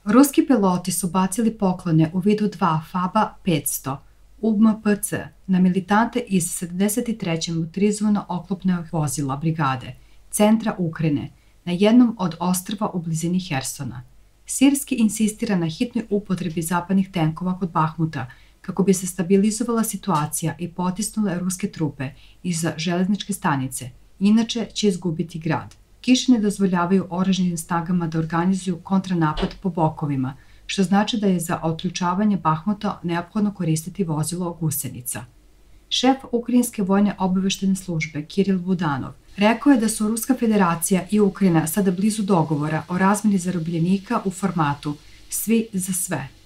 Ruski piloti su bacili poklone u vidu dva Faba 500 UMPC na militante iz 73. motorizovano-oklopnog vozila brigade centra Ukrajine na jednom od ostrva u blizini Hersona. Sirski insistira na hitnoj upotrebi zapadnih tenkova kod Bahmuta kako bi se stabilizovala situacija i potisnule ruske trupe iza železničke stanice, inače će izgubiti grad. Kiše ne dozvoljavaju oružanim snagama da organizuju kontranapad po bokovima, što znači da je za otključavanje Bahmuta neophodno koristiti vozilo gusenica. Šef Ukrajinske vojne obaveštene službe Kiril Budanov rekao je da su Ruska federacija i Ukrajina sada blizu dogovora o razmeni zarobljenika u formatu svi za sve.